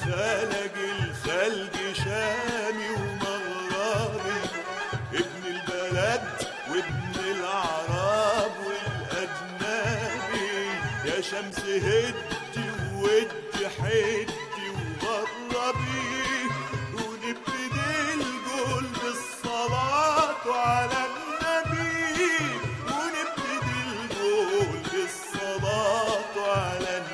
خلق الخلق شامي ومغربي، ابن البلد وابن العرب والأجنبي، يا شمس هدي وودي حدي وغربي، ونبتدي الجول بالصلاة على النبي، ونبتدي الجول بالصلاة على النبي.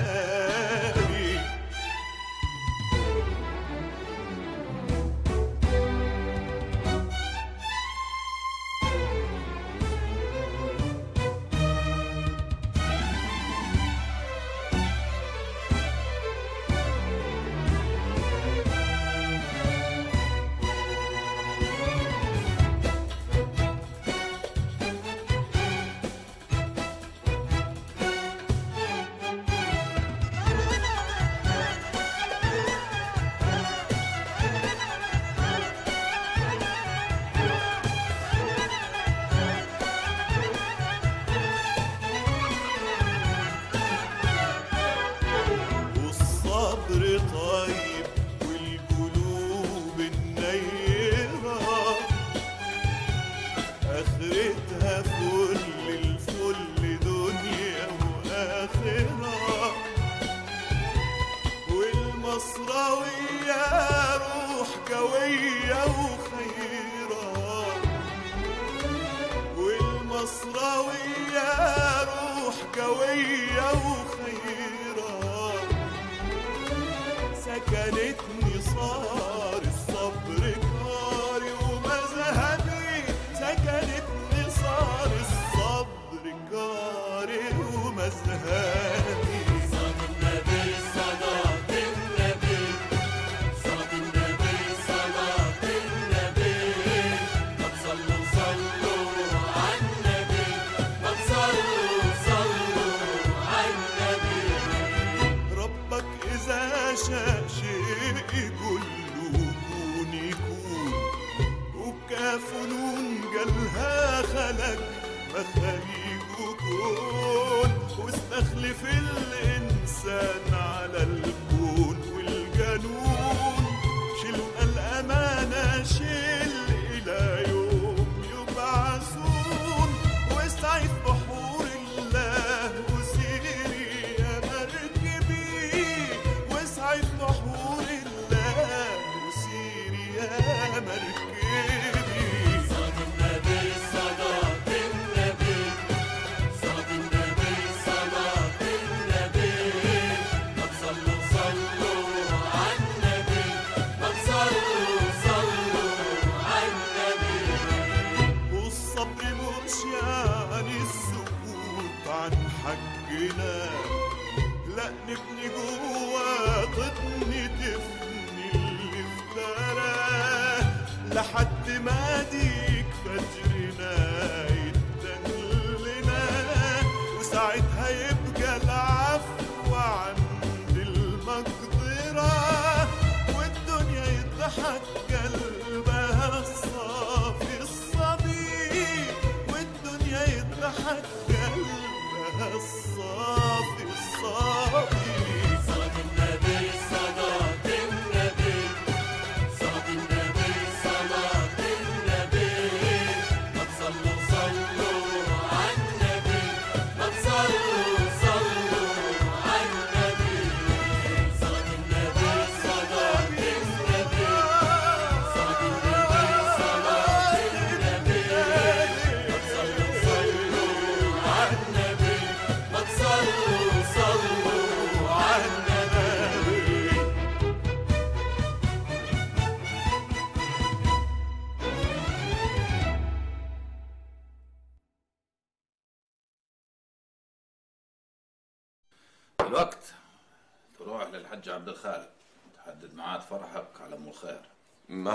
الوقت تروح للحج عبد الخالق تحدد ميعاد فرحك على ام الخير. ما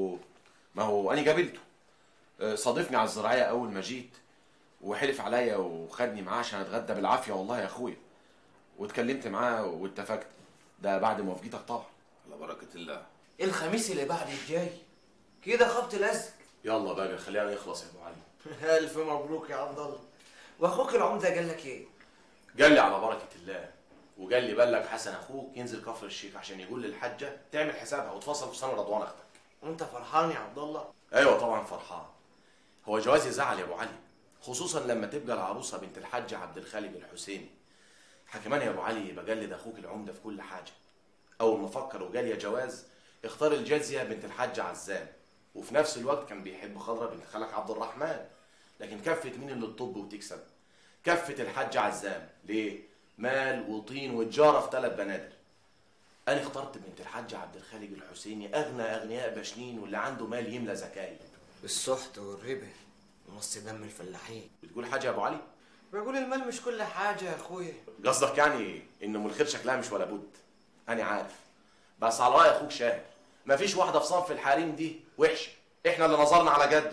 هو انا قابلته، صادفني على الزراعيه اول ما جيت وحلف عليا وخدني معاه عشان اتغدى بالعافيه والله يا اخويا، واتكلمت معاه واتفقت، ده بعد موافقتك طبعا. على بركه الله. الخميس اللي بعد الجاي كده خبط لزق. يلا بقى خلينا نخلص يا ابو علي. الف مبروك يا عبد الله. واخوك العمده قال لك ايه؟ قال لي على بركه الله وقال لي بلغ حسن اخوك ينزل كفر الشيخ عشان يقول للحاجه تعمل حسابها وتفصل في سنه رضوان اختك. وانت فرحان يا عبد الله؟ ايوه طبعا فرحان. هو جواز يزعل يا ابو علي، خصوصا لما تبقى العروسه بنت الحاج عبد الخالق الحسيني. كمان يا ابو علي بجلد اخوك العمده في كل حاجه. اول ما فكر وقال يا جواز اختار الجازيه بنت الحاج عزام، وفي نفس الوقت كان بيحب خضره بنت خالك عبد الرحمن. لكن كفه مين اللي تطب وتكسب؟ كفه الحاج عزام. ليه؟ مال وطين وتجاره في 3 بنادر. انا اخترت بنت الحاج عبد الخالق الحسيني، اغنى اغنياء بشنين واللي عنده مال يملى زكايا. السحت والربا ونص دم الفلاحين. بتقول حاجه يا ابو علي؟ بقول المال مش كل حاجه يا اخويا. قصدك يعني ان ام الخير شكلها مش ولا بد. انا عارف، بس على راي اخوك شاهد مفيش واحده في صنف الحريم دي وحشه، احنا اللي نظرنا على جده.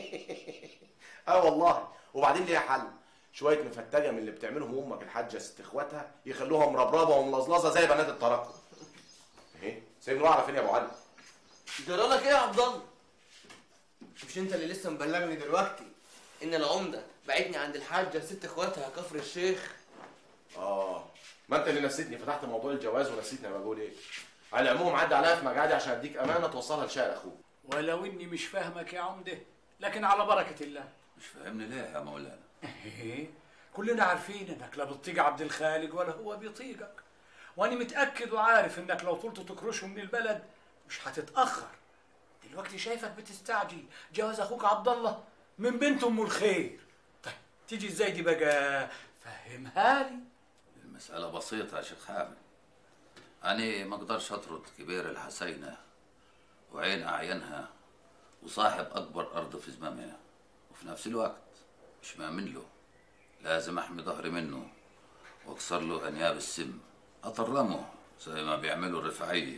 اه والله. وبعدين ليها حل، شويه مفتجه من اللي بتعملهم امك الحاجه ست اخواتها يخلوها مربربه وملظلظه زي بنات الترقب. اهي سيبني نروح على فين يا ابو علي؟ جرالك ايه يا عبد الله؟ مش انت اللي لسه مبلغني دلوقتي ان العمده بعتني عند الحاجه ست اخواتها كفر الشيخ؟ ما انت اللي نسيتني، فتحت موضوع الجواز ونسيتني انا بقول ايه. على العموم عدى عليا في مقعدي عشان اديك امانه توصلها لشقه اخوك. ولو اني مش فاهمك يا عمده، لكن على بركه الله. مش فاهمني ليه يا مولانا؟ كلنا عارفين انك لا بتطيق عبد الخالق ولا هو بيطيقك، وانا متاكد وعارف انك لو طلت تكرشه من البلد مش هتتاخر. دلوقتي شايفك بتستعجل جواز اخوك عبد الله من بنت ام الخير. طيب تيجي ازاي دي بقى؟ فهمها لي. المسألة بسيطة يا شيخ حامد. أنا ما أقدرش أطرد كبير الحسينة وعين أعينها وصاحب أكبر أرض في زمامها، وفي نفس الوقت مش مأمن له. لازم أحمي ظهري منه وأكسر له أنياب السم، أطرمه زي ما بيعملوا الرفاعية.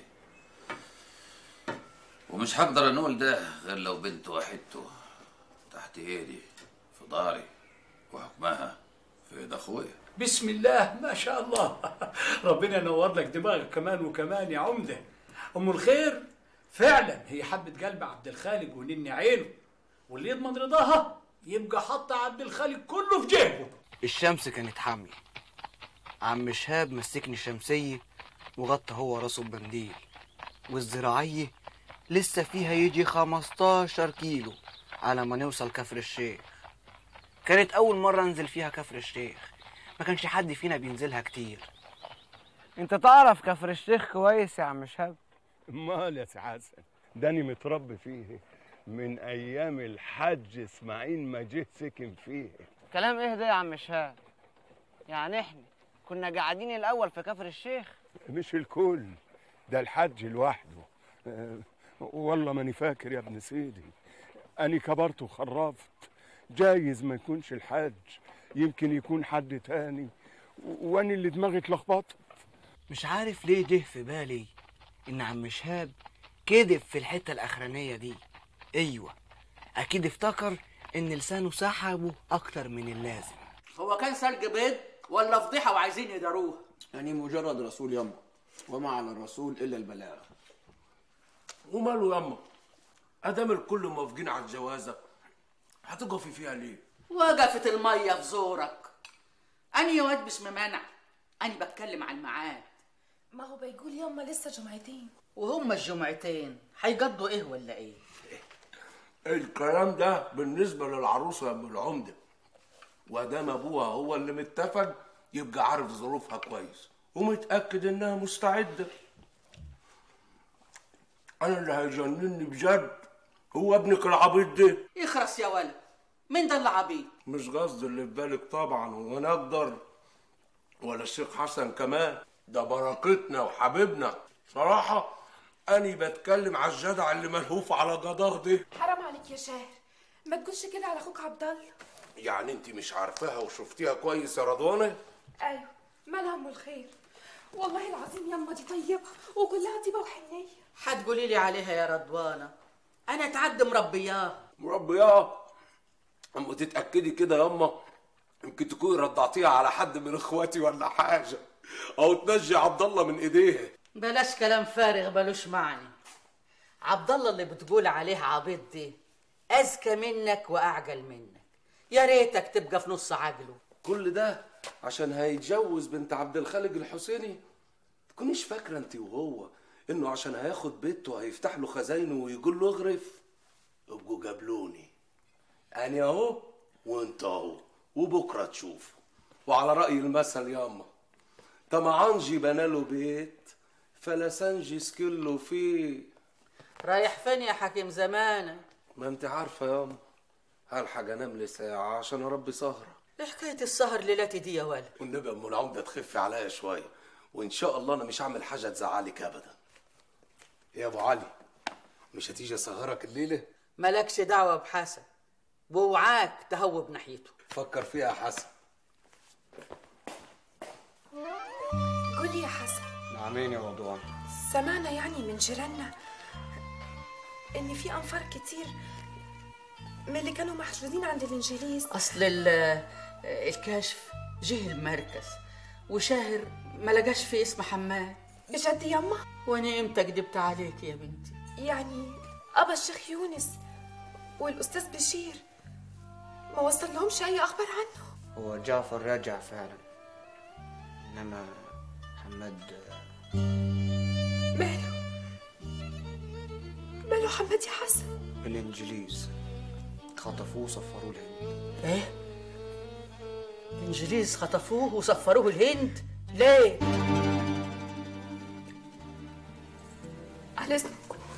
ومش هقدر أنقول ده غير لو بنت وحدته تحت إيدي في داري وحكمها في إيد أخويا. بسم الله ما شاء الله. ربنا ينور لك دماغك كمان وكمان يا عمده. ام الخير فعلا هي حبة قلب عبد الخالق ونن عينه، واللي يضمن رضاها يبقى حط عبد الخالق كله في جيبه. الشمس كانت حامية، عم شهاب مسكني شمسية وغطى هو راسه بمنديل، والزراعية لسه فيها يجي 15 كيلو على ما نوصل كفر الشيخ. كانت أول مرة أنزل فيها كفر الشيخ، ما كانش حد فينا بينزلها كتير. انت تعرف كفر الشيخ كويس يا عم شهاب؟ امال يا سي حسن، ده انا متربي فيه من ايام الحاج اسماعيل ما جه سكن فيه. كلام ايه ده يا عم شهاب؟ يعني احنا كنا قاعدين الاول في كفر الشيخ؟ مش الكل، ده الحاج لوحده. والله ماني فاكر يا ابن سيدي، انا كبرت وخرفت، جايز ما يكونش الحاج، يمكن يكون حد تاني، وانا اللي دماغي اتلخبطت. مش عارف ليه جه في بالي ان عم شهاب كذب في الحته الاخرانيه دي. ايوه اكيد افتكر ان لسانه سحبه اكتر من اللازم. هو كان سلق بيض ولا فضيحه وعايزين يداروها؟ يعني مجرد رسول يما، وما على الرسول الا البلاغ. وماله يما؟ ادام الكل موافقين على الجوازه هتقفي فيها ليه؟ وقفت الميه في زورك. أنا يا واد مش ممانع، أنا بتكلم عن الميعاد. ما هو بيقول يما لسه جمعتين. وهما الجمعتين هيقضوا ايه ولا ايه؟ الكلام ده بالنسبه للعروسه يا ام العمده، وادام ابوها هو اللي متفق يبقى عارف ظروفها كويس ومتاكد انها مستعده. انا اللي هيجنني بجد هو ابنك العبيط ده. يخرس يا ولد، مين ده اللي عبيط؟ مش قصدي اللي في بالك طبعا، وانا اقدر ولا الشيخ حسن كمان، ده بركتنا وحبيبنا. صراحه أنا بتكلم على الجدع اللي ملهوف على قضاه ده. حرام عليك يا شاهر، ما تقولش كده على اخوك عبد الله. يعني انت مش عارفاها وشفتيها كويس يا رضوانه؟ ايوه، مالها ام الخير؟ والله العظيم يما دي طيبه وكلها طيبه وحنيه. هتقولي لي عليها يا رضوانه؟ انا اتعدى مربياه. مربياه؟ اما تتاكدي كده ياما يمكن تكوني رضعتيها على حد من اخواتي ولا حاجه، او تنجي عبد الله من ايديها. بلاش كلام فارغ ملوش معنى. عبد الله اللي بتقول عليه عبيط دي اذكى منك واعجل منك، يا ريتك تبقى في نص عقله. كل ده عشان هيتجوز بنت عبد الخالق الحسيني؟ تكونيش فاكره انت وهو انه عشان هياخد بيته هيفتح له خزاينه ويقول له اغرف؟ ابقوا قابلوني انا اهو وانت اهو وبكره تشوفوا. وعلى راي المثل ياما، طمعانجي بناله بيت فلسنجي سكله فيه. رايح فين يا حكيم زمانك؟ ما انت عارفه ياما، هلحق انام لي ساعه عشان اربي سهره. ايه حكايه السهر ليلتي دي يا ولد؟ والنبي ام العمده تخفي عليا شويه، وان شاء الله انا مش هعمل حاجه تزعلك ابدا. يا ابو علي، مش هتيجي اسهرك الليله؟ مالكش دعوه بحسن، ووعاك تهوب ناحيته. فكر فيها يا حسن. قولي يا حسن. نعمين يا رضوان. سمعنا يعني من جيراننا ان في انفار كتير من اللي كانوا محجوزين عند الانجليز. اصل الكشف جه المركز وشاهر ما لقاش في اسم حماد. بجد يما؟ وانا امتى كدبت عليك يا بنتي؟ يعني ابا الشيخ يونس والاستاذ بشير ما وصل لهمش اي اخبار عنه؟ هو جعفر راجع فعلا، انما حماد ماله حماد يا حسن؟ الانجليز خطفوه وصفروه الهند. ايه؟ الانجليز خطفوه وسفروه الهند؟ ليه؟ على اذنك.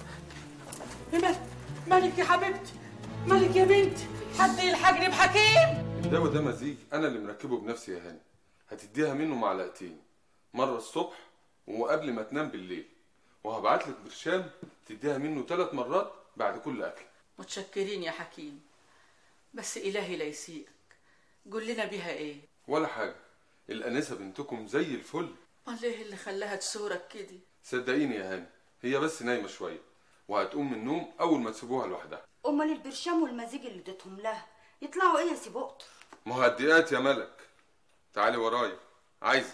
مالك يا حبيبتي؟ مالك يا بنتي؟ حد يلحقني بحكيم؟ الدواء ده مزيج انا اللي مركبه بنفسي يا هاني. هتديها منه معلقتين، مره الصبح وقبل ما تنام بالليل، وهبعت لك برشام تديها منه 3 مرات بعد كل اكل. متشكرين يا حكيم، بس الهي لا يسيئك. قول لنا بيها ايه؟ ولا حاجه، الانسه بنتكم زي الفل. امال ايه اللي خلاها تسورك كده؟ صدقيني يا هاني، هي بس نايمه شويه وهتقوم من النوم اول ما تسيبوها لوحدها. امال البرشام والمزيج اللي اديتهم لها يطلعوا ايه يا سي بقطر؟ مهدئات يا ملك. تعالي ورايا، عايزك.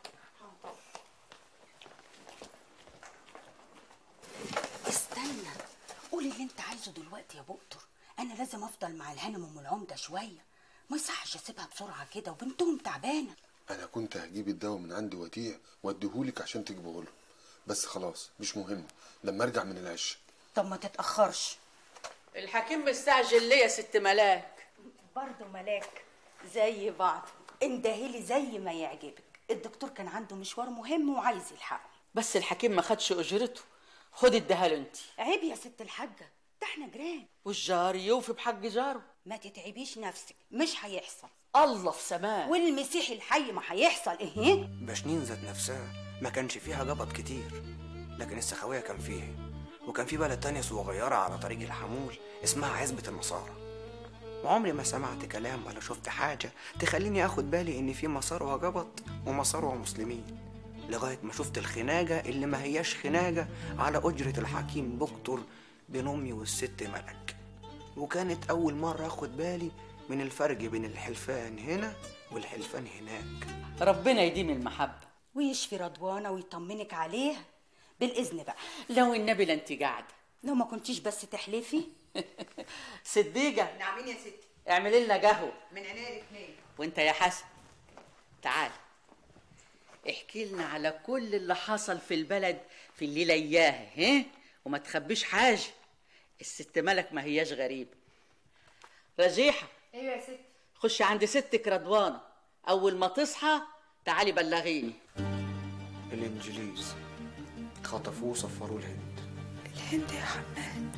استنى، قول اللي انت عايزه دلوقتي يا بقطر. انا لازم افضل مع الهانم ام العمده شويه، ما يصحش اسيبها بسرعه كده وبنتهم تعبانه. انا كنت هجيب الدواء من عندي وديع واديهولك عشان تجيبه له، بس خلاص مش مهم لما ارجع من العشاء. طب ما تتاخرش. الحكيم مستعجل ليه يا ست ملاك؟ برضه ملاك زي بعض، اندهلي زي ما يعجبك. الدكتور كان عنده مشوار مهم وعايز يلحقه. بس الحكيم ما خدش اجرته، خدي اديها له انت. عيب يا ست الحاجه، ده احنا جيران. والجار يوفي بحق جاره. ما تتعبيش نفسك، مش هيحصل. الله في سماه. والمسيح الحي ما هيحصل. ايه بشنين ذات نفسها ما كانش فيها جبط كتير، لكن السخاويه كان فيها. وكان في بلد تانية صغيرة على طريق الحمول اسمها عزبة النصارى، وعمري ما سمعت كلام ولا شفت حاجة تخليني اخد بالي ان في مسارها جبط ومسارها مسلمين، لغاية ما شفت الخناجة اللي ما هياش خناجة على أجرة الحكيم بكتر بين أمي والست ملك. وكانت أول مرة أخد بالي من الفرق بين الحلفان هنا والحلفان هناك. ربنا يديم المحبة ويشفي رضوانة ويطمنك عليها. بالإذن بقى. لو النبي لا انت قاعدة. لو ما كنتيش بس تحلفي. صديقة. نعمين يا ستي. اعملي لنا قهوة. من عينيا الاثنين. وانت يا حسن تعال احكي لنا على كل اللي حصل في البلد في الليلة اياها، وما تخبيش حاجة. الست ملك ما هياش غريبة. رجيحة. ايوه يا ستي. خش عند ستك رضوانة، أول ما تصحى تعالي بلغيني. الإنجليز خطفوه وسفروه الهند. الهند يا حماد؟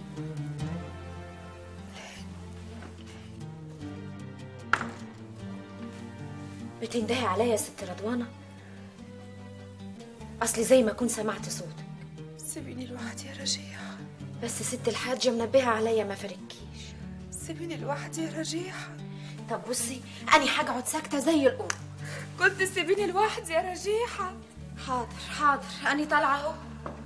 بتندهي عليا يا ست رضوانة؟ أصلي زي ما كنت سمعت صوتك. سيبيني لوحدي يا رجيحة. بس ست الحاجة منبهة عليا ما فركيش. سيبيني لوحدي يا رجيحة. طب بصي، أنا هقعد ساكتة زي الأم. كنت سيبيني لوحدي يا رجيحة. حاضر حاضر، أنا طالعة أهو.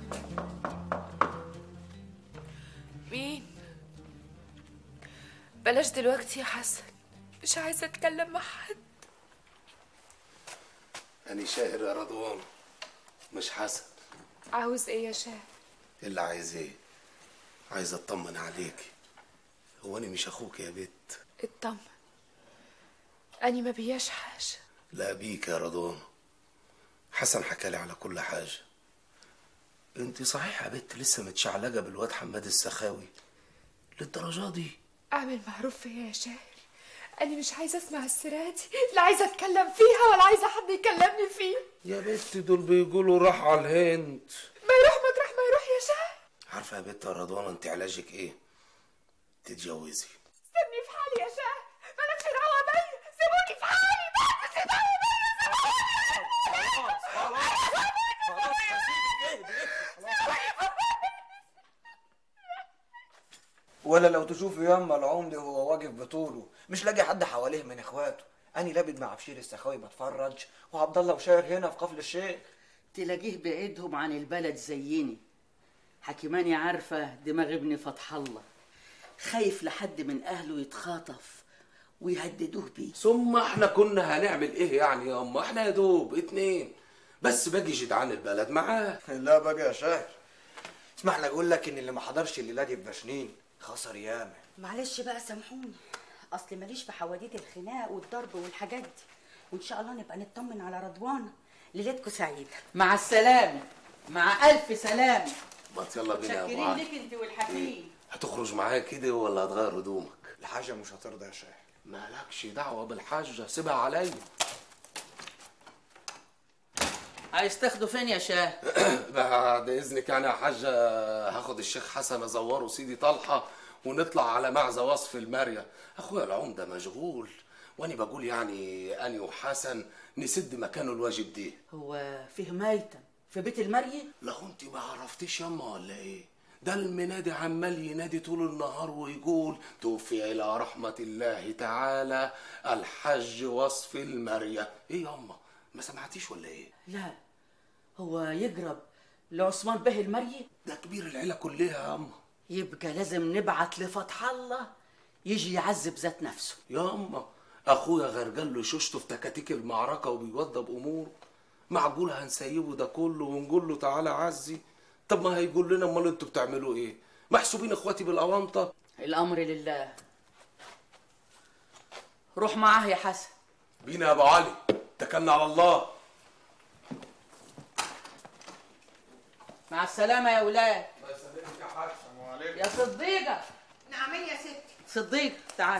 مين؟ بلاش دلوقتي يا حسن، مش عايزة أتكلم مع حد. أنا شاهر يا رضوان، مش حسن. عاوز إيه يا شاهر؟ اللي عايز إيه؟ عايز أطمن عليكي. هو أنا مش أخوك يا بت؟ اطمن، أنا ما بياش حاجة. لا بيك يا رضوان. حسن حكالي على كل حاجة. انت صحيح يا بنت لسه متشعلقة بالواد حماد السخاوي للدرجة دي؟ اعمل معروف فيا يا شاهر، انا مش عايزه اسمع السيره دي، لا عايزه اتكلم فيها ولا عايزه حد يكلمني فيه. يا بنت دول بيقولوا راح على الهند. ما يروح مطرح ما يروح يا شاهر. عارفة يا بنت يا رضوان انت علاجك ايه؟ تتجوزي. سيبني في حالي يا شاهر، مالكش دعوه بيا، سيبوني في حالي، مالكش دعوه بيا. خلاص هسيبك. ولا لو تشوفي ياما العمده وهو واقف بطوله مش لاقي حد حواليه من اخواته. اني لابد مع بشير السخاوي بتفرج، وعبد الله وشاير هنا في قفل الشيخ. تلاقيه بعيدهم عن البلد زيني. حكيماني عارفه دماغ ابن فتح الله، خايف لحد من اهله يتخاطف ويهددوه بيه. ثم احنا كنا هنعمل ايه يعني يا اما؟ احنا يا دوب 2 بس باجي جدعان البلد معاه. لا بقى يا شاهر، اسمح لي اقول لك ان اللي ما حضرش الليله دي ببشنين خسر ياما. معلش بقى سامحوني، اصل ماليش في حواديت الخناق والضرب والحاجات دي، وان شاء الله نبقى نطمن على رضوانه. ليلتكم سعيده. مع السلامه. مع الف سلامه. ما يلا بينا يا ابو شاكرين علي. لك انت والحكيم. هتخرج معايا كده ولا هتغير هدومك؟ الحاجه مش هترضى يا شاهر. مالكش دعوه بالحاجه، سيبها عليا. عايز تاخده فين يا شاه؟ بعد اذنك يعني يا حاجه هاخد الشيخ حسن ازوره سيدي طلحه ونطلع على معزه وصف الماريه. اخويا العمده مشغول وانا بقول يعني اني وحسن نسد مكانه الواجب دي. هو فيه ميتم في بيت المريه؟ لو انت ما عرفتيش ياما ولا ايه؟ ده المنادي عمال ينادي طول النهار ويقول توفي الى رحمه الله تعالى الحج وصف الماريه. ايه ياما ما سمعتيش ولا ايه؟ لا هو يقرب لعثمان به المريه؟ ده كبير العيله كلها ياما. يبقى لازم نبعت لفتح الله يجي يعذب ذات نفسه. ياما اخويا غرقان له شوشته في تكاتيك المعركه وبيوضب اموره. معقول هنسيبه ده كله ونقول له تعالى عزي؟ طب ما هيقول لنا امال انتوا بتعملوا ايه؟ محسوبين اخواتي بالاونطه؟ الامر لله. روح معاه يا حسن. بينا يا ابو علي، اتكلنا على الله. مع السلامه يا ولاد. الله يسلمك يا حاج. السلام عليكم. يا صديقه. نعمل يا ستي. صديق تعال.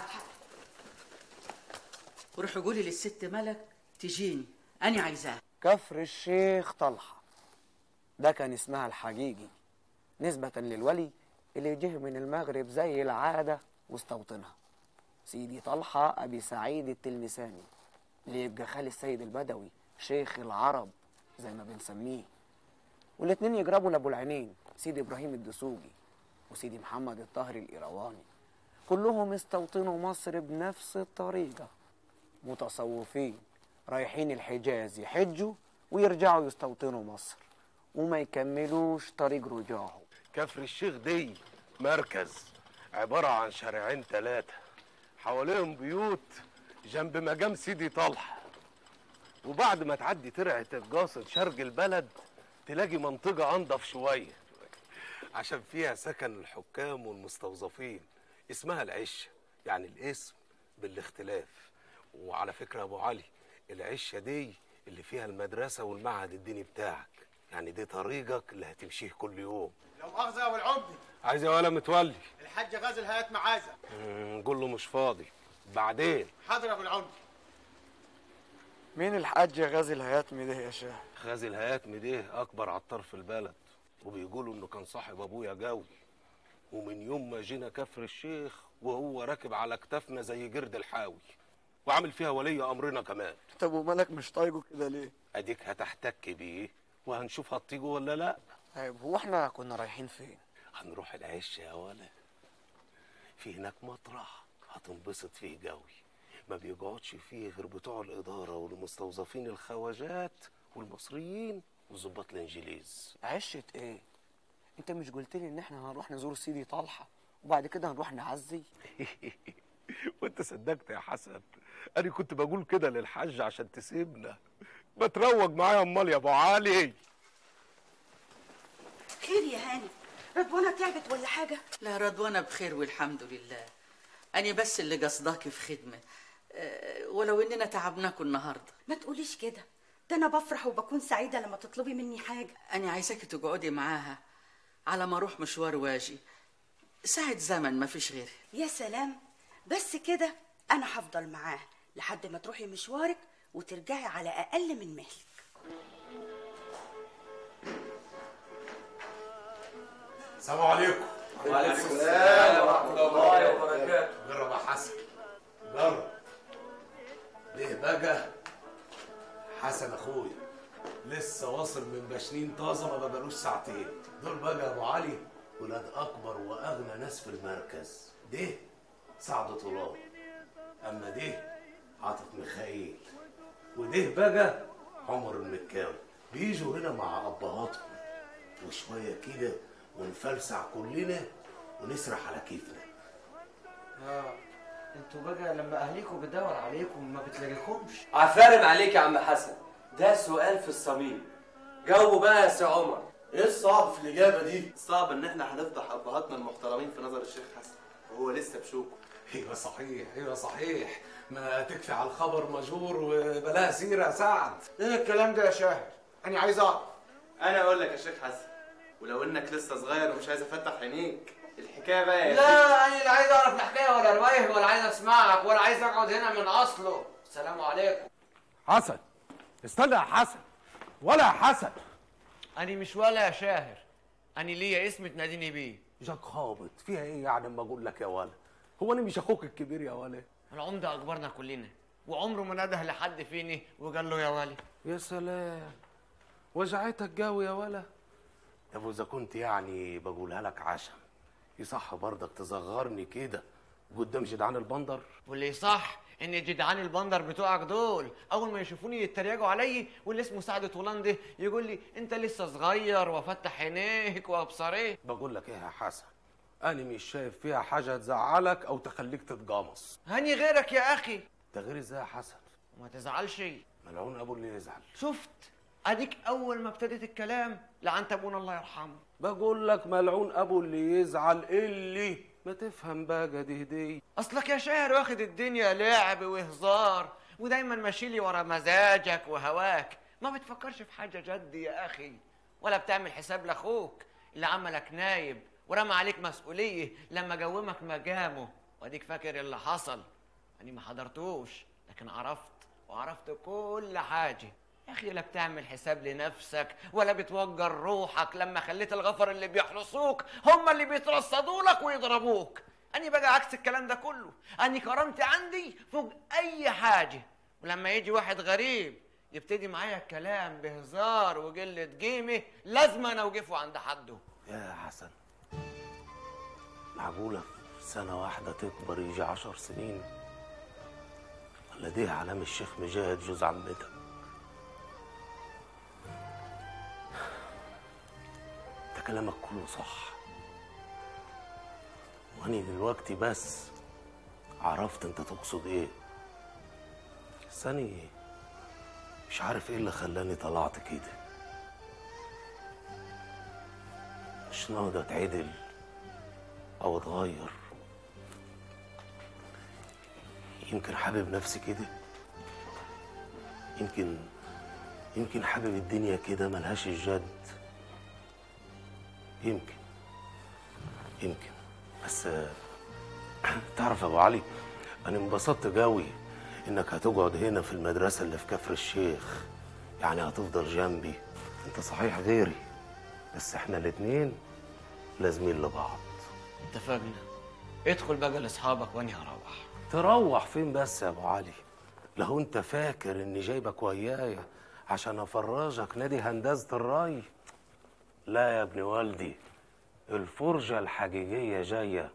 وروحي قولي للست ملك تجيني، انا عايزاها. كفر الشيخ طلحه ده كان اسمها الحقيقي نسبة للولي اللي جه من المغرب زي العادة واستوطنها. سيدي طلحة أبي سعيد التلمساني اللي يبقى خالي السيد البدوي شيخ العرب زي ما بنسميه. والاتنين يجربوا لأبو العينين سيدي إبراهيم الدسوقي وسيدي محمد الطاهري الإيرواني. كلهم استوطنوا مصر بنفس الطريقة، متصوفين رايحين الحجاز يحجوا ويرجعوا يستوطنوا مصر وما يكملوش طريق رجوعهم. كفر الشيخ دي مركز عبارة عن شارعين 3 حواليهم بيوت جنب مجام سيدي طلحة، وبعد ما تعدي ترعة القاصد شرق البلد تلاقي منطقة أنضف شوية عشان فيها سكن الحكام والمستوظفين، اسمها العشة، يعني الاسم بالاختلاف. وعلى فكرة يا أبو علي، العشة دي اللي فيها المدرسة والمعهد الديني بتاعك، يعني دي طريقك اللي هتمشيه كل يوم. لو مؤاخذة يا ابو العمدة، عايز يا ولا متولي؟ الحاج غازي الهيئات معازة. قول له مش فاضي بعدين. حاضر يا ابو العمدة. مين الحاج غازي الهياتمي ده يا شاه؟ غازي الهياتمي ده اكبر عطار في البلد، وبيقولوا انه كان صاحب ابويا جوي، ومن يوم ما جينا كفر الشيخ وهو راكب على كتافنا زي جرد الحاوي، وعامل فيها ولي امرنا كمان. طب ومالك مش طايقه كده ليه؟ اديك هتحتك بيه وهنشوف هتطيقه ولا لا. طيب هو احنا كنا رايحين فين؟ هنروح العش يا ولا، في هناك مطرح هتنبسط فيه جوي، ما بيقعدش فيه غير بتوع الاداره والمستوظفين الخواجات والمصريين وظباط الانجليز. عشة ايه؟ انت مش قلت لي ان احنا هنروح نزور سيدي طلحه وبعد كده هنروح نعزي؟ وانت صدقت يا حسن؟ انا كنت بقول كده للحاج عشان تسيبنا، ما تروج معايا امال يا ابو علي. خير يا هاني، رضوانة تعبت ولا حاجة؟ لا رضوانة بخير والحمد لله. أنا بس اللي قصداكي في خدمة، ولو اننا تعبناكوا النهارده. ما تقوليش كده، ده انا بفرح وبكون سعيده لما تطلبي مني حاجه. انا عايزاكي تقعدي معاها على ما اروح مشوار واجي، ساعة زمن ما فيش غيري. يا سلام، بس كده انا هفضل معاه لحد ما تروحي مشوارك وترجعي على اقل من مهلك. السلام عليكم. وعليكم السلام ورحمة الله وبركاته. جرب يا حسن، جرب. ليه بقى؟ حسن اخويا لسه واصل من بشنين طازه ما بقالوش ساعتين. دول بقى يا ابو علي ولاد اكبر واغنى ناس في المركز. ده سعد طلال، اما ده عاطف ميخائيل، وده بقى عمر المكاوي. بيجوا هنا مع ابهاتهم وشويه كده ونفلسع كلنا ونسرح على كيفنا. انتوا بقى لما اهليكم بتدور عليكم ما بتلاقيكمش. عفارم عليك يا عم حسن، ده سؤال في الصميم. جو بقى يا سي عمر. ايه الصعب في الاجابه دي؟ الصعب ان احنا هنفضح ابهاتنا المحترمين في نظر الشيخ حسن وهو لسه بشوكه. ايوه صحيح، ايوه صحيح. ما تكفي على الخبر مجور وبلاها سيره يا سعد. ايه الكلام ده يا شاهد؟ انا عايز اعرف. انا اقول لك يا شيخ حسن، ولو انك لسه صغير ومش عايز افتح عينيك، الحكايه بقى يا لا انا لا عايز اعرف الحكايه ولا روايه ولا عايز اسمعك ولا عايز اقعد هنا من اصله. السلام عليكم. حسن استنى يا حسن. ولا يا حسن. أنا مش ولا يا شاهر، أنا ليا اسم تناديني بيه. جاك خابط فيها ايه يعني اما اقول لك يا ولا؟ هو انا مش اخوك الكبير يا ولا؟ العمده اكبرنا كلنا وعمره ما نده لحد فيني وقال له يا ولا. يا سلام، وجعتك جو يا ولا. طب واذا كنت يعني بقولها لك عشان يصح برضك تصغرني كده قدام جدعان البندر؟ واللي صح ان جدعان البندر بتوعك دول اول ما يشوفوني يتريقوا علي، واللي اسمه سعد طولان ده يقول لي انت لسه صغير وفتح عينيك وابصريك. بقول لك ايه يا حسن، انا مش شايف فيها حاجه تزعلك او تخليك تتجامص. هاني غيرك يا اخي. ده غير ازاي يا حسن؟ وما تزعلش. ملعون ابو اللي يزعل. شفت اديك اول ما ابتديت الكلام لعنت ابونا الله يرحمه. بقول لك ملعون ابو اللي يزعل. اللي ما تفهم بقى دي هديه. اصلك يا شاهر واخد الدنيا لعب وهزار ودايما ماشيلي ورا مزاجك وهواك، ما بتفكرش في حاجه جد يا اخي، ولا بتعمل حساب لاخوك اللي عملك نايب ورمى عليك مسؤوليه لما جومك مجامه، واديك فاكر اللي حصل. انا ما حضرتوش لكن عرفت كل حاجه يا اخي. لا بتعمل حساب لنفسك ولا بتوجر روحك لما خليت الغفر اللي بيحرسوك هم اللي بيترصدوا لك ويضربوك. أنا بقى عكس الكلام ده كله، أنا كرامتي عندي فوق أي حاجة، ولما يجي واحد غريب يبتدي معايا الكلام بهزار وقلة قيمة لازم أنا أوقفه عند حده. يا حسن، معقولة سنة واحدة تكبر يجي 10 سنين؟ ولا دي علام الشيخ مجاهد جوز عمتك؟ ده كلامك كله صح، وأنا دلوقتي بس عرفت انت تقصد ايه. بس أنا مش عارف ايه اللي خلاني طلعت كده. مش ناقدر اتعدل او اتغير. يمكن حابب نفسي كده، يمكن حابب الدنيا كده ملهاش الجد. يمكن بس تعرف يا ابو علي، انا انبسطت قوي انك هتقعد هنا في المدرسه اللي في كفر الشيخ، يعني هتفضل جنبي. انت صحيح غيري بس احنا الاتنين لازمين لبعض. اتفقنا. ادخل بقى لاصحابك واني هروح. تروح فين بس يا ابو علي؟ لو انت فاكر اني جايبك ويايا عشان افرجك نادي هندسه الري؟ لا يا ابن والدي، الفرجه الحقيقيه جايه.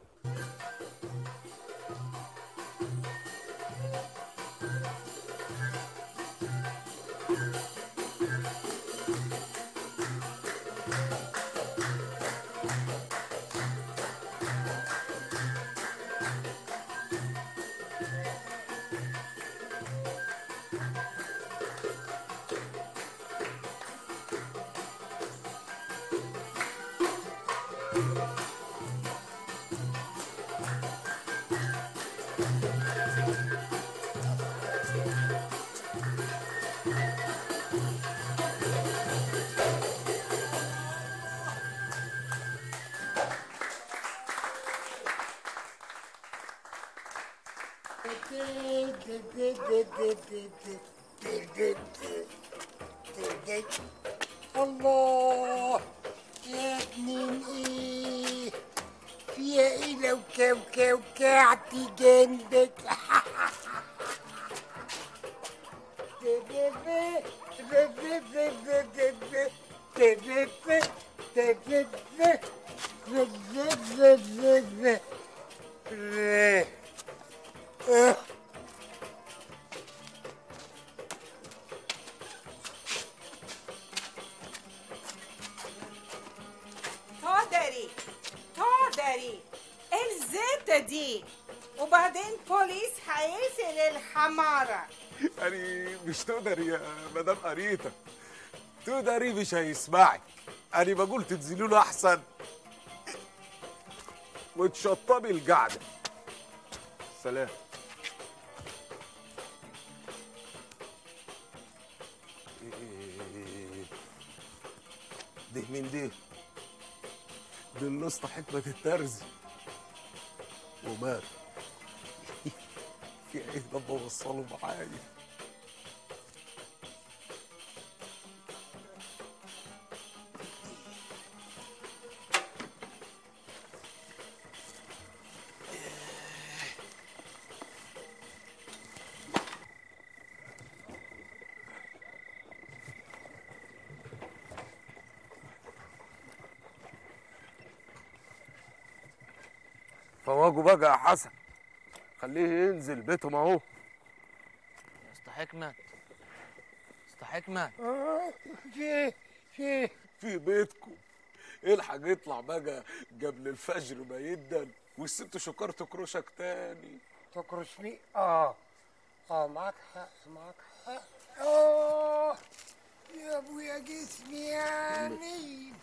الله يا ابني ايه فيها ايه لو كوكعت جنبك تقدري ايه الزيتة دي؟ وبعدين بوليس هيقفل الحمارة. يعني مش تقدري يا مدام قريتة، تقدري مش هيسمعك. أنا بقول تنزلوا له أحسن وتشطبي القعدة. سلام. ده مين دي؟ دي الاسطى حكمة الترزي ومات. في ايه ده بوصله معايا؟ فواجه بقى يا حسن، خليه ينزل بيتهم اهو. يا اسطى حكمت، اسطى حكمت. في بيتكم الحق يطلع بقى قبل الفجر ما يدن، والست شكار تكرشك تاني. تكرشني؟ معاك حق يا ابويا جسمي يعني.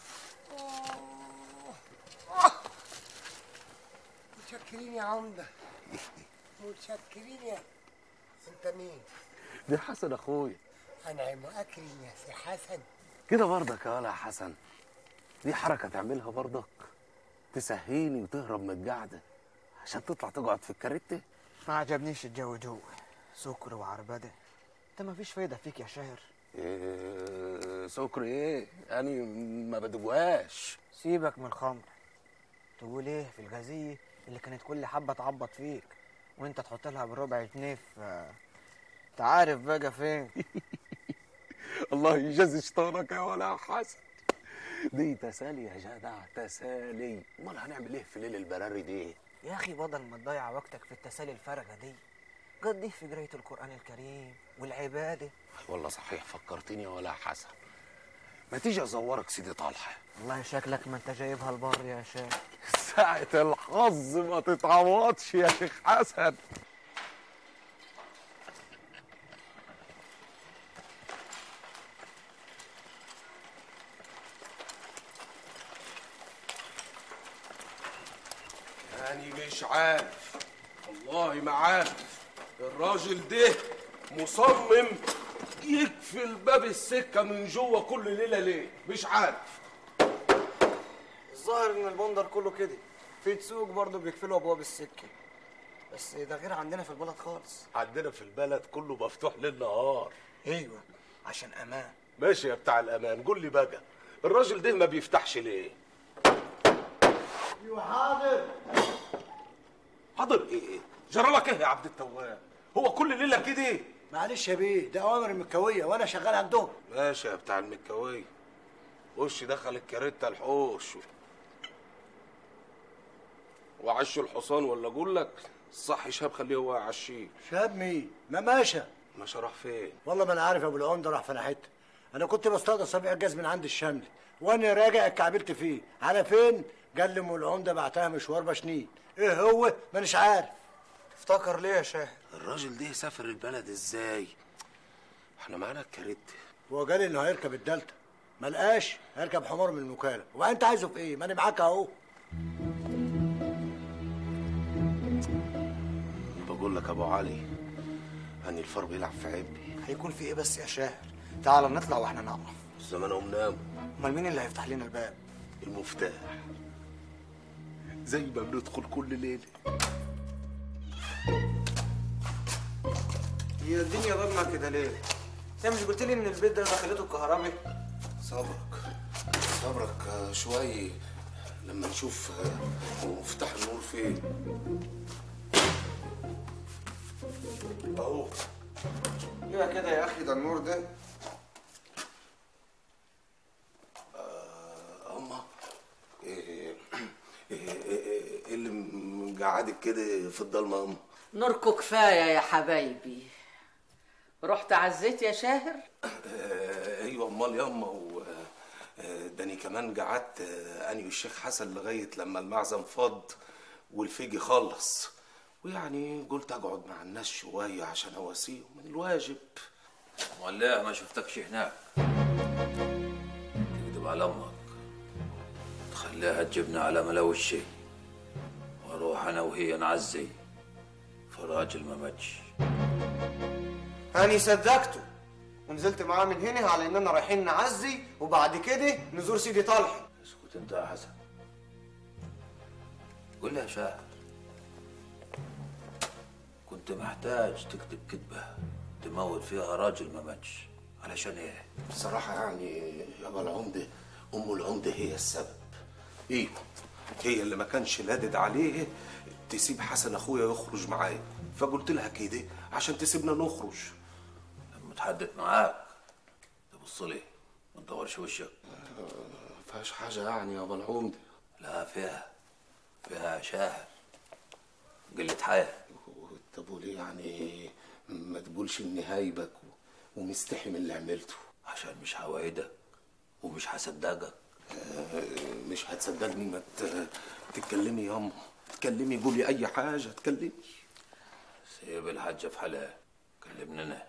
متشكرين يا عمده، متشكرين يا. انت مين؟ دي حسن اخويا. انا مؤكرم يا سي حسن. كده برضك يا ولا حسن، دي حركه تعملها برضك تسهيني وتهرب من القعده عشان تطلع تقعد في الكاريته. ما عجبنيش الجو جوه، سكر وعربده. انت ما فيش فايده فيك يا شاهر. ايه سكر ايه؟ يعني ما بدوقهاش. سيبك من الخمر. تقول ايه في الغازيه اللي كانت كل حبه تعبط فيك وانت تحط لها بربع جنيه انت عارف بقى فين. الله يجازي شطارك يا ولا حسن. دي تسالي يا جدع، تسالي. امال هنعمل ايه في ليل البراري دي؟ يا اخي بدل ما تضيع وقتك في التسالي الفارغه دي، قضيه في قرايه القران الكريم والعباده. والله صحيح فكرتني يا ولا حسن، ما تيجي ازورك سيدي طلحه. والله شكلك ما انت جايبها البر يا شيخ. ساعة الحظ ما تتعوضش يا شيخ حسن. يعني مش عارف، والله ما عارف الراجل ده مصمم يقفل باب السكة من جوه كل ليلة ليه؟ مش عارف. الظاهر ان البندر كله كده، في تسوق برضه بيقفلوا ابواب السكه، بس ده غير عندنا في البلد خالص. عندنا في البلد كله مفتوح ليل نهار. ايوه عشان امان. ماشي يا بتاع الامان، قول لي بقى الراجل ده ما بيفتحش ليه؟ ايوه حاضر. حاضر ايه؟ جرالك ايه يا عبد التواب؟ هو كل ليله كده؟ معلش يا بيه، ده اوامر المكويه وانا شغال عندهم. ماشي يا بتاع المكويه. وش دخل الكاريتا الحوش وعشوا الحصان، ولا اقول لك الصح شهاب خليه هو يعشيه. شهاب مين؟ ما ماشى. ماشى راح فين؟ والله ما انا عارف، ابو العمده راح في حته. انا كنت بصطاد صبيع الجاز من عند الشمل، وانا راجع اتكعبلت فيه. على فين؟ قال لي ام العمده بعتها مشوار بشنين. ايه هو؟ مانيش عارف. تفتكر ليه يا شاهد؟ الراجل ده سافر البلد ازاي؟ احنا معانا الكاريتا. هو قال لي انه هيركب الدلتا، ما لقاش هيركب حمار من المكالة. وبعدين انت عايزه في ايه؟ ما انا معاك اهو. بقول لك ابو علي، اني الفار بيلعب في عبي. هيكون في ايه بس يا شاهر؟ تعال نطلع واحنا نعرف. زمانهم ناموا. امال مين اللي هيفتح لنا الباب؟ المفتاح، زي ما بندخل كل ليله. هي الدنيا ضلمه كده ليه؟ انت مش قلت لي ان البيت ده دخلته الكهربي؟ صبرك شوي لما نشوف مفتاح النور فين. اهو. ايه كده يا اخي ده النور ده؟ اما ايه اللي مقعدك كده في الضلمه يا اما؟ نوركو كفايه يا حبايبي. رحت عزيت يا شاهر؟ ايوه امال ياما. داني كمان قعدت اني والشيخ حسن لغايه لما المعزم فاض والفيجي خلص، ويعني قلت اقعد مع الناس شويه عشان اواسيهم من الواجب. امال ليه ما شفتكش هناك؟ تكذب على امك تخليها تجيبنا على ملو الشي، واروح انا وهي نعزي فراجل ما ماتش. أنا صدقته ونزلت معاه من هنا على إننا رايحين نعزي وبعد كده نزور سيدي طلحي. اسكت أنت يا حسن. قول لي يا شاهر، كنت محتاج تكتب كتبة تموت فيها راجل ما ماتش علشان إيه؟ بصراحة يعني يابا العمدة أم العمدة هي السبب. ايوه هي اللي ما كانش لادد عليه تسيب حسن اخويا يخرج معايا، فقلت لها كده عشان تسيبنا نخرج. لما اتحدث معاك تبص لي ما تدورش وشك. ما فيهاش حاجه يعني يا ابو العمده. لا فيها يا شاهر قلة حياة. طب وليه يعني ما تقولش اني هايبك ومستحي من اللي عملته؟ عشان مش هوعدك ومش هصدقك. مش هتصدقني؟ ما تتكلمي ياما، تكلمي قولي اي حاجه تكلمي. سيب الحاجه في حالها كلمني انا.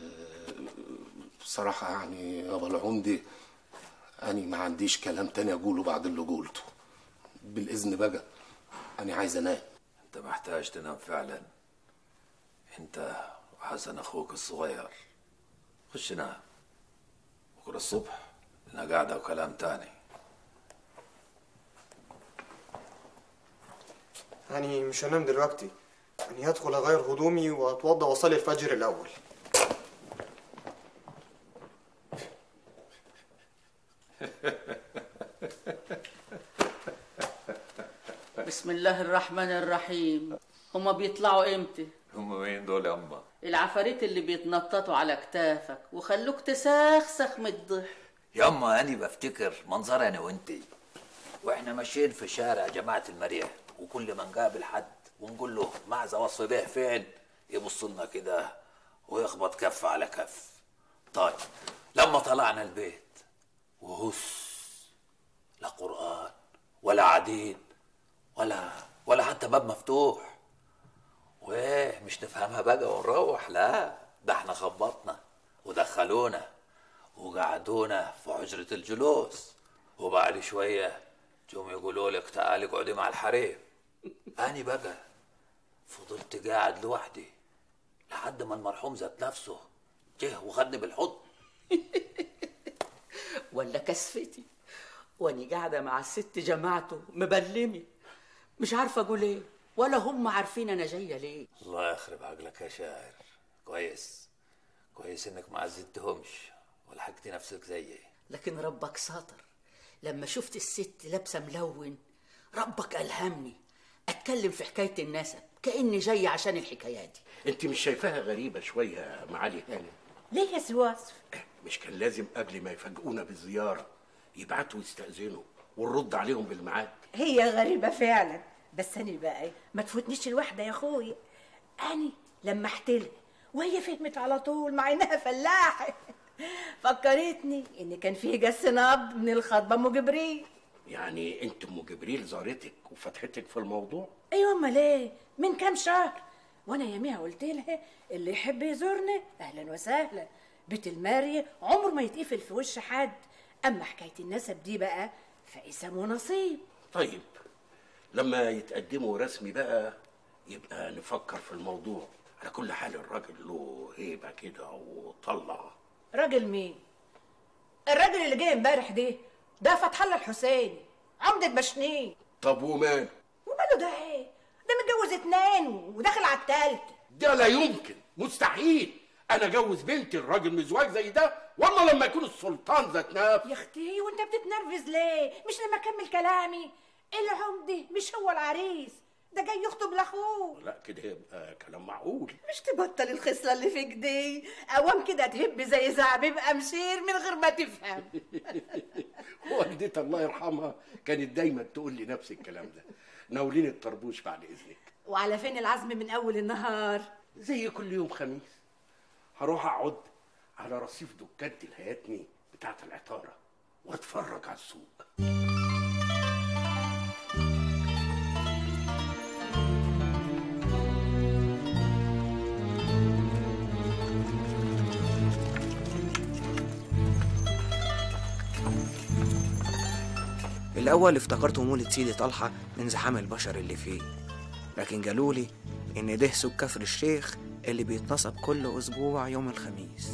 بصراحه يعني يا ابو العمده انا ما عنديش كلام تاني اقوله بعد اللي قلته. بالاذن بقى انا عايز انام. انت محتاج تنام فعلا، انت وحسن اخوك الصغير. خش نام، بكره الصبح لنا قاعده وكلام تاني. يعني مش هنام دلوقتي، يعني هدخل اغير هدومي واتوضى واصلي الفجر الاول. بسم الله الرحمن الرحيم. هما بيطلعوا امتى؟ هم مين دول يا اما؟ العفاريت اللي بيتنططوا على كتافك وخلوك تسخسخ من الضحك. يا اما انا بفتكر منظر انا وانتي واحنا ماشيين في شارع جماعه المريح، وكل ما نقابل حد ونقول له معزه وصف به فين يبص لنا كده ويخبط كف على كف. طيب لما طلعنا البيت وهس لا قرآن ولا عديد ولا حتى باب مفتوح، وايه مش نفهمها بقى ونروح؟ لا ده احنا خبطنا ودخلونا وقعدونا في حجرة الجلوس، وبعد شوية جم يقولوا لك تعالي اقعدي مع الحريم. أنا بقى فضلت قاعد لوحدي لحد ما المرحوم ذات نفسه جه وخدني بالحضن. ولا كسفتي واني قاعده مع الست جماعته مبلمي مش عارفه اقول ايه، ولا هم عارفين انا جايه ليه. الله يخرب عقلك يا شاعر. كويس انك ما عزتهمش ولا حكتي نفسك زيي. لكن ربك ساطر، لما شفت الست لابسه ملون ربك الهمني اتكلم في حكايه النسب كاني جايه عشان الحكايه دي. انت مش شايفاها غريبه شويه يا معالي هانم؟ ليه يا سواس؟ مش كان لازم قبل ما يفاجئونا بالزياره يبعتوا يستأذنوا ونرد عليهم بالميعاد؟ هي غريبة فعلا، بس أنا بقى ما تفوتنيش الواحدة يا أخويا. أنا لما احتلها وهي فهمت على طول مع إنها فلاحة. فكرتني إن كان فيه جس نبض من الخطبة أم جبريل. يعني أنت أم جبريل زارتك وفتحتك في الموضوع؟ أيوة أمال إيه؟ من كام شهر وأنا يوميها قلت لها اللي يحب يزورنا أهلا وسهلا، بيت المارية عمر ما يتقفل في وش حد. أما حكاية النسب دي بقى فقسم ونصيب. طيب لما يتقدموا رسمي بقى يبقى نفكر في الموضوع. على كل حال الراجل له هيبة كده وطلع. راجل مين؟ الراجل اللي جاي امبارح ده فتح الله الحسيني عمدة بشنين. طب وماله؟ وماله ده ايه؟ ده متجوز 2 وداخل على التالتة. ده لا يمكن، مستحيل. انا جوز بنتي الراجل مزواج زي ده والله لما يكون السلطان ذات نفسه. يا اختي وانت بتتنرفز ليه؟ مش لما اكمل كلامي. العمده مش هو العريس، ده جاي يخطب لاخوه. لا كده يبقى كلام معقول. مش تبطل الخصله اللي فيك دي، اوام كده تهب زي زعبيب امشير من غير ما تفهم. والدتي الله يرحمها كانت دايما تقول لي نفس الكلام ده. ناولين الطربوش بعد اذنك. وعلى فين العزم من اول النهار؟ زي كل يوم خميس هروح اقعد على رصيف دكانة الهياتني بتاعت العطارة واتفرج على السوق. الأول افتكرته مولد سيدي طلحة من زحام البشر اللي فيه، لكن قالولي إن ده سوق كفر الشيخ اللي بيتنصب كل أسبوع يوم الخميس.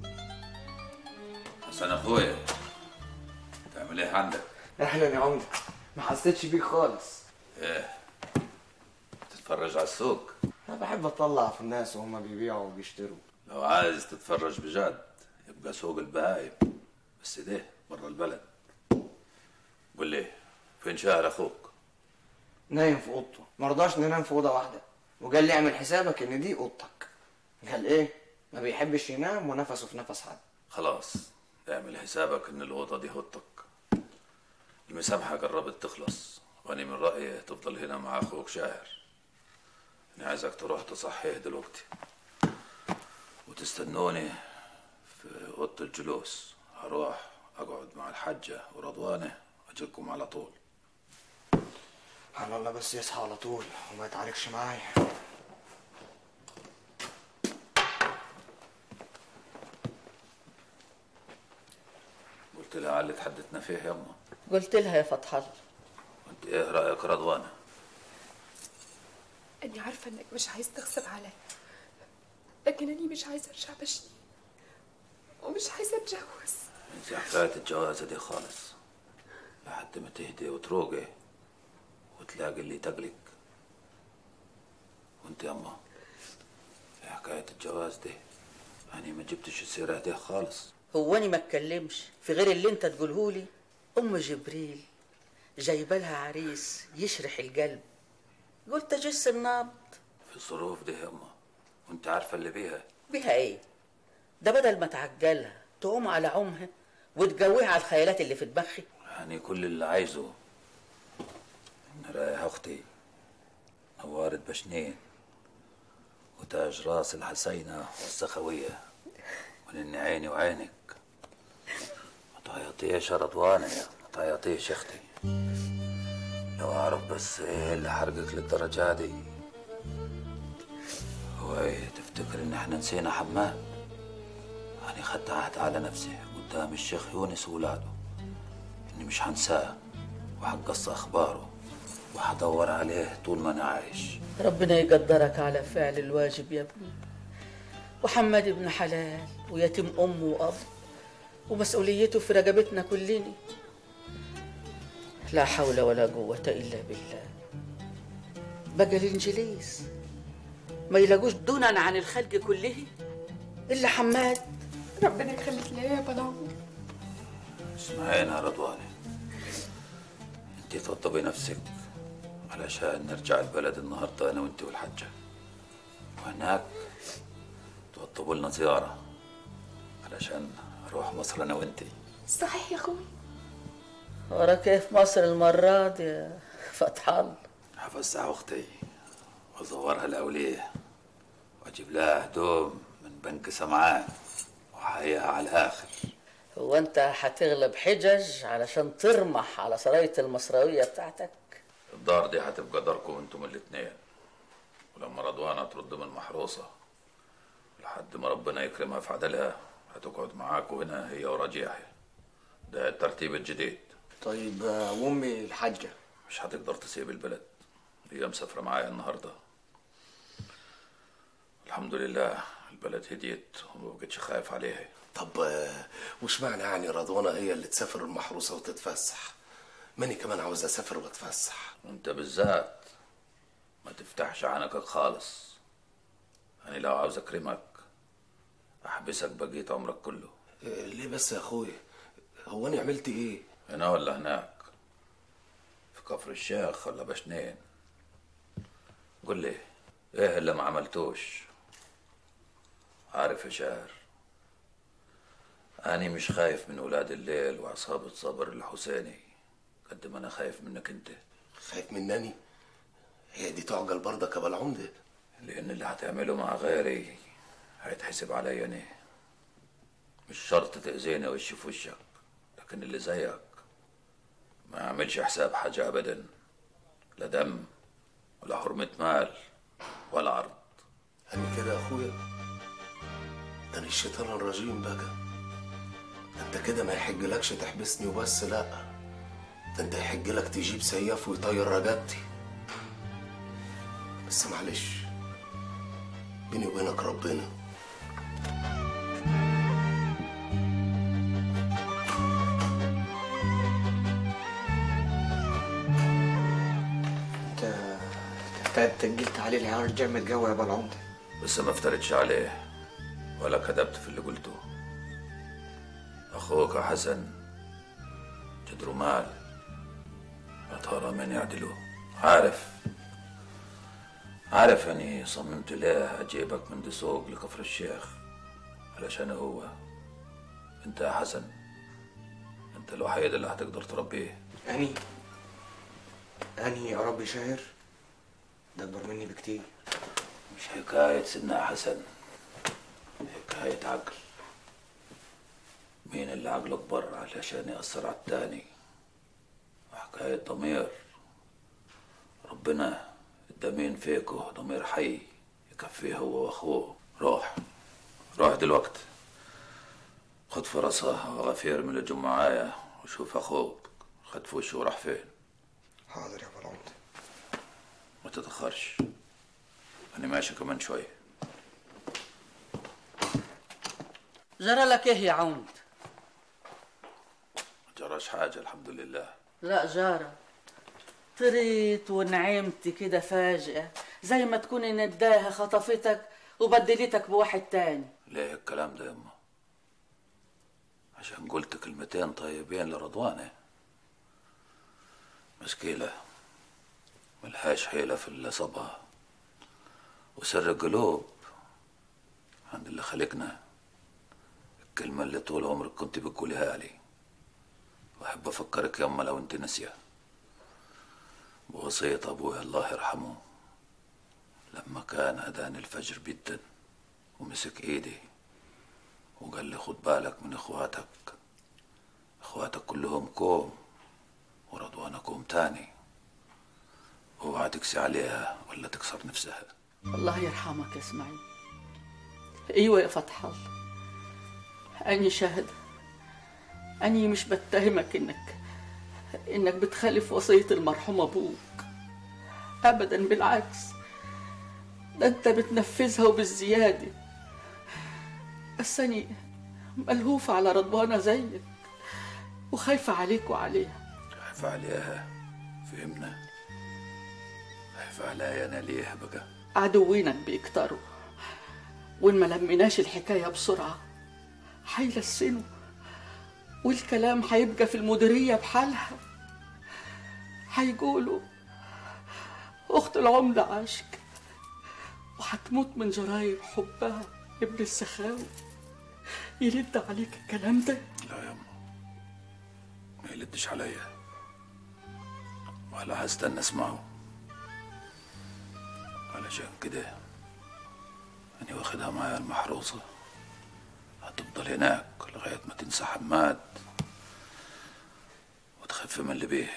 حسن أخويا، تعمل إيه عندك؟ أهلا يا عمدة، ما حسيتش بيك خالص. إيه؟ تتفرج على السوق؟ أنا بحب أطلع في الناس وهما بيبيعوا وبيشتروا. لو عايز تتفرج بجد يبقى سوق البهايم، بس ده برا البلد. قول لي فين شاهر أخوك؟ نايم في أوضته، مرضاش ننام في أوضة واحدة، وقال لي اعمل حسابك إن دي أوضتك. قال إيه؟ ما بيحبش ينام ونفسه في نفس حد. خلاص اعمل حسابك إن الأوضة دي أوضتك. المسامحة قربت تخلص، وأنا من رأيي تفضل هنا مع أخوك شاهر. أنا عايزك تروح تصحيه دلوقتي وتستنوني في أوضة الجلوس. هروح أقعد مع الحاجة ورضوانة أجيكم على طول. على الله بس يصحى على طول وما يتعاركش معايا. قلت لها على اللي تحدثنا فيه يا أمه؟ قلت لها يا فتح الله. وأنت إيه رأيك رضوانة؟ أني عارفة إنك مش عايز تغصب علي، لكن أني مش عايزة أرجع بشني ومش عايزة أتجوز. أنت حكاية الجوازة دي خالص لحد ما تهدي وتروقي وتلاقي اللي تقلق. وأنت يا أمه في حكاية الجواز دي أنا ما جبتش السيرة دي خالص. هو أنا ما اتكلمش في غير اللي أنت تقولهولي؟ أم جبريل جايبه لها عريس يشرح القلب، قلت أجس النبض. في الظروف دي يا أمه وأنت عارفة اللي بيها. بيها إيه؟ ده بدل ما تعجلها تقوم على عمها وتجويها على الخيالات اللي في دماغها. يعني كل اللي عايزه إن رايح أختي نوارة بشنين وتاج راس الحسينة والسخوية، وإن عيني وعينك ما تعيطيش يا رضوانة، ما تعيطيش يا أختي. لو أعرف بس إيه اللي حرقك للدرجة دي. هو إيه تفتكر إن إحنا نسينا حماد؟ أنا خدت عهد على نفسي قدام الشيخ يونس وولاده إني مش هنساه وهقص أخباره وهدور عليه طول ما أنا عايش. ربنا يقدرك على فعل الواجب يا ابني. وحماد ابن حلال ويتيم أم وأب ومسؤوليته في رقبتنا كلنا. لا حول ولا قوة إلا بالله. بقى الإنجليز ما يلاقوش دونا عن الخلق كله إلا حماد. ربنا يخليك ليا يا بنعمر. اسمعينا يا رضوانة، انتي توضبي نفسك علشان نرجع البلد النهارده انا وانتي والحجة، وهناك توضبوا لنا زيارة علشان اروح مصر انا وانتي. صحيح يا اخوي. ورا كيف مصر المرة دي يا فتح الله؟ هفسح اختي وازورها الاولية واجيب لها هدوم من بنك سمعان وحياها على الاخر. هو انت هتغلب حجج علشان ترمح على سراية المصراوية بتاعتك؟ الدار دي هتبقى داركم انتم الاتنين، ولما رضوانة ترد من المحروسة لحد ما ربنا يكرمها في عدلها هتقعد معاكوا هنا هي ورجيحي. ده الترتيب الجديد. طيب وامي الحاجة؟ مش هتقدر تسيب البلد، هي مسافرة معايا النهارده. الحمد لله البلد هديت وما بقتش خايف عليها. طب وش معنى يعني رضوانة هي اللي تسافر المحروسة وتتفسح؟ ماني كمان عاوز اسافر واتفسح. وانت بالذات ما تفتحش عنكك خالص. انا لو عاوز اكرمك احبسك بقيت عمرك كله. ليه بس يا اخويا؟ هو انا عملت ايه؟ هنا ولا هناك؟ في كفر الشيخ ولا بشنين؟ قول لي ايه اللي ما عملتوش؟ عارف يا شاعر، أنا مش خايف من ولاد الليل وعصابة صابر الحسيني قد ما أنا خايف منك أنت. خايف منني؟ هي دي تعجل برضك يا أبو العمدة؟ لأن اللي هتعمله مع غيري هيتحسب عليا أنا. مش شرط تأذيني وش في وشك، لكن اللي زيك ما يعملش حساب حاجة أبدا، لا دم ولا حرمة مال ولا عرض. أنا كده يا أخويا؟ ده أنا الشيطان الرجيم بقى. انت كده ما يحجلكش تحبسني وبس، لا ده انت يحجلك تجيب سياف ويطير رقبتي. بس معلش، بيني وبينك ربنا. انت تجلت عليه العيار جامد جوي يا ابو العمده. بس ما افترتش عليه ولا كذبت في اللي قلته. أخوك حسن جدره مال، يا ترى من يعدله؟ عارف أني صممت ليه أجيبك من دسوق لكفر الشيخ علشان هو أنت يا حسن، أنت الوحيد اللي هتقدر تربيه. أني أربي شاعر؟ ده أكبر مني بكتير. مش حكاية سنة يا حسن، حكاية عقل. مين اللي عقله كبر علشان يأثر على التاني؟ حكاية ضمير. ربنا ادى مين فيكو ضمير حي يكفيه هو واخوه. روح دلوقتي، خد فرصة وغفير من اللي معايا وشوف اخوك خد في وشه وراح فين. حاضر يا ابو العمده. ما تتأخرش، أنا ماشي كمان شوية. جرى لك ايه يا عمد؟ ما جراش حاجة الحمد لله. لا جارة، طريت ونعمت كده فاجئة، زي ما تكون نداها خطفتك وبدلتك بواحد تاني. ليه الكلام ده يما؟ عشان قلت كلمتين طيبين لرضوانة. مسكيلة ملهاش حيلة في اللي صبها، وسر القلوب عند اللي خلقنا. الكلمة اللي طول عمرك كنت بتقولها لي، وأحب أفكرك يما لو أنت ناسية بوصية أبويا الله يرحمه لما كان أذان الفجر بيدن ومسك إيدي وقال لي خد بالك من إخواتك كلهم كوم ورضوانة كوم تاني، اوعى تكسي عليها ولا تكسر نفسها. الله يرحمك يا اسماعيل. ايوه يا فتح الله، اني شاهدة، اني مش بتهمك انك بتخالف وصية المرحوم ابوك ابدا، بالعكس ده انت بتنفذها وبالزيادة. بس اني ملهوفة على رضوانة زيك وخايفة عليك وعليها. خايفة عليها؟ فهمنا. خايفة عليا انا ليه بقى؟ عدوينك بيكتروا، وإن ما لمناش الحكاية بسرعة هيلسنوا، والكلام هيبقى في المديرية بحالها. هيقولوا أخت العمدة عاشق وهتموت من جراير حبها ابن السخاوي. يلد عليك الكلام ده؟ لا يا أما، ما يلدش عليا ولا هستنى اسمعه. علشان كده أنا واخدها معايا المحروسة، هتفضل هناك لغاية ما تنسى حماد وتخف من اللي بيه.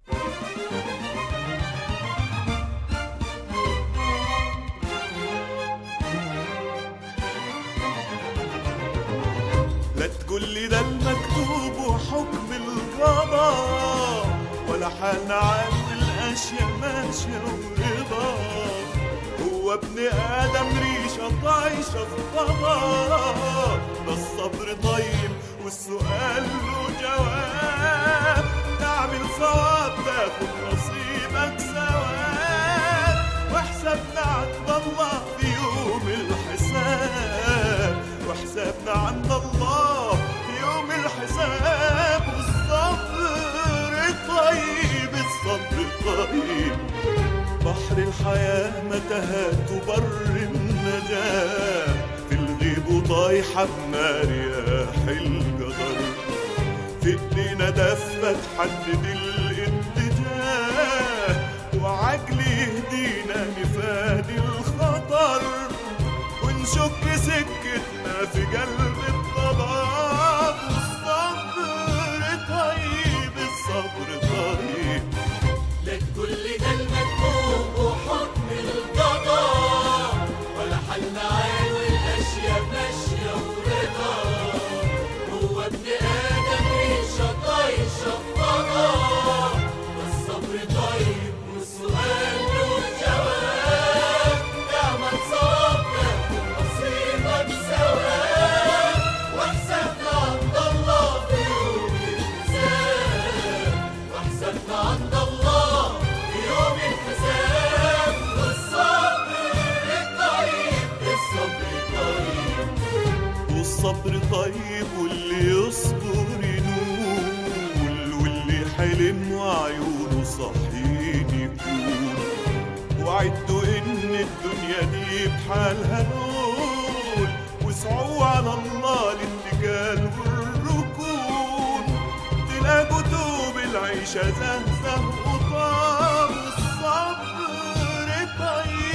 لا تقول لي ده المكتوب وحكم القضاء، ولا حالنا عن الاشياء ماشيه ورضا. هو ابن ادم ريشه طايشه في فضاء، ده الصبر طيب والسؤال له جواب. تعمل صواب تاخد نصيبك ثواب، وحسابنا عند الله في يوم الحساب. حسابنا عند الله في يوم الحساب. والصبر طيب، الصبر طيب. بحر الحياة متاهات بر النجاة، في الغيب طايحة بنار رياح القدر. في ايدينا دفة تحدد الاتجاه، وعجل يهدينا نفادي الخطر، ونشك سكتنا في قلب الضباب. الصبر طيب، الصبر طيب. لك كل ده المكتوب وحكم القضاء، ولا حل عين والاشياء ماشيه ورضا. هو ابن ادم ريشه طايشه الفضاء، والصبر طيب والسؤال له جواب. اعمل صبرك نصيبك ثواب، واحسبنا عند الله في يوم الحساب. واحسبنا عند الله في يوم الحساب. والصبر طيب، الصبر طيب. والصبر طيب، واللي يصبر ينول، واللي حلم وعيونه صحيين يكون. وعدوا ان الدنيا دي بحالها نول، واسعوا على الله الاتكال والركون. تلاقوا دوب العيشة زهزه وطاب. الصبر طيب،